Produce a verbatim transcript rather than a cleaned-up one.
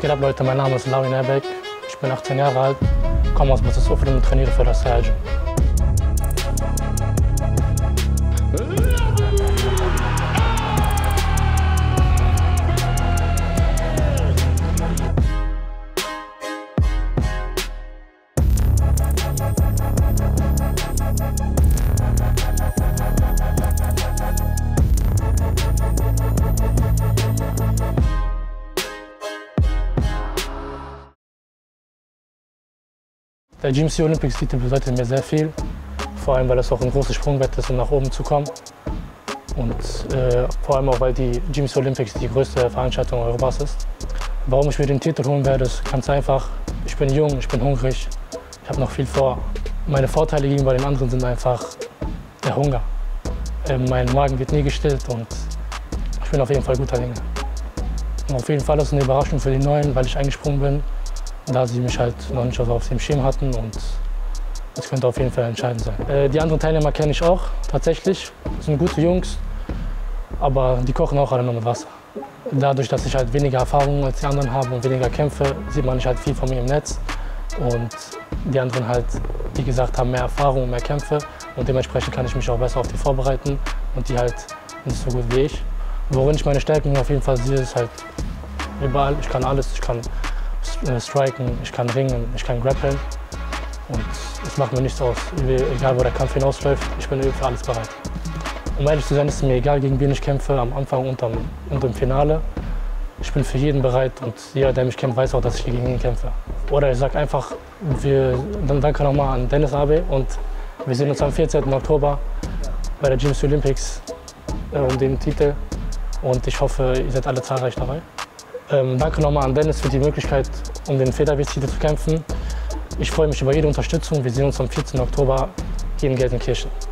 geht ab, Leute? Mein Name ist Lawin Erbek. Ich bin achtzehn Jahre alt, komme aus Botswana und trainiere für das Sergio. Der G M C Olympics-Titel bedeutet mir sehr viel, vor allem weil es auch ein großes Sprungbrett ist, um nach oben zu kommen. Und äh, vor allem auch, weil die G M C Olympics die größte Veranstaltung Europas ist. Warum ich mir den Titel holen werde, ist ganz einfach. Ich bin jung, ich bin hungrig, ich habe noch viel vor. Meine Vorteile gegenüber den anderen sind einfach der Hunger. Äh, mein Magen wird nie gestillt und ich bin auf jeden Fall guter Dinge. Und auf jeden Fall ist es eine Überraschung für die Neuen, weil ich eingesprungen bin, da sie mich halt noch nicht auf dem Schirm hatten und das könnte auf jeden Fall entscheidend sein. Äh, die anderen Teilnehmer kenne ich auch, tatsächlich. Das sind gute Jungs, aber die kochen auch alle nur mit Wasser. Dadurch, dass ich halt weniger Erfahrung als die anderen habe und weniger Kämpfe, sieht man nicht halt viel von mir im Netz. Und die anderen halt, wie gesagt, haben mehr Erfahrung, mehr Kämpfe und dementsprechend kann ich mich auch besser auf die vorbereiten und die halt nicht so gut wie ich. Worin ich meine Stärken auf jeden Fall sehe, ist halt überall. Ich kann alles, ich kann striken, ich kann ringen, ich kann grappeln und es macht mir nichts aus. Egal wo der Kampf hinausläuft, ich bin für alles bereit. Um ehrlich zu sein, ist es mir egal, gegen wen ich kämpfe, am Anfang und, am, und im Finale. Ich bin für jeden bereit und jeder, der mich kennt, weiß auch, dass ich gegen ihn kämpfe. Oder ich sage einfach, wir, dann danke nochmal an Dennis Abe und wir sehen uns am vierzehnten Oktober bei der G M C Olympics äh, um den Titel und ich hoffe, ihr seid alle zahlreich dabei. Ähm, danke nochmal an Dennis für die Möglichkeit, um den Featherweight-Titel zu kämpfen. Ich freue mich über jede Unterstützung. Wir sehen uns am vierzehnten Oktober hier in Gelsenkirchen.